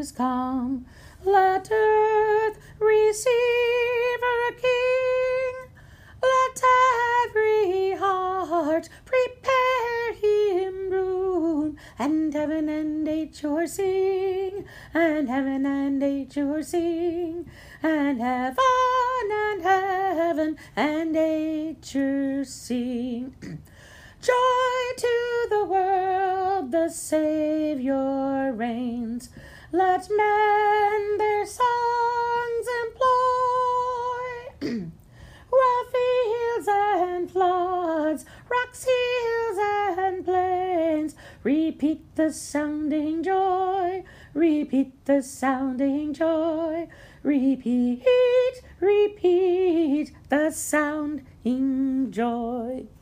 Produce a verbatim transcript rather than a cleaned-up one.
is come. Let earth receive her King. Let every heart prepare him room, and heaven and nature sing, and heaven and nature sing, and heaven and heaven and nature sing. Joy to the world, the Savior reigns. Let men their songs employ. Rough fields and floods, rocks, hills, and plains, repeat the sounding joy, repeat the sounding joy, repeat, repeat the sounding joy.